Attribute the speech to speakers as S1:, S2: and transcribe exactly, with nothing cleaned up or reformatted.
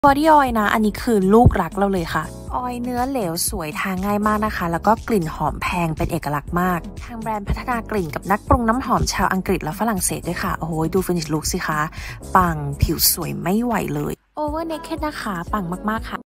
S1: บอดี้ออยล์นะอันนี้คือลูกรักเราเลยค่ะออยล์เนื้อเหลวสวยทาง่ายมากนะคะแล้วก็กลิ่นหอมแพงเป็นเอกลักษณ์มากทางแบรนด์พัฒนากลิ่นกับนักปรุงน้ำหอมชาวอังกฤษและฝรั่งเศสด้วยค่ะโอ้โหดูฟินิชลุคสิคะปังผิวสวยไม่ไหวเลย Over Naked นะคะปังมากๆค่ะ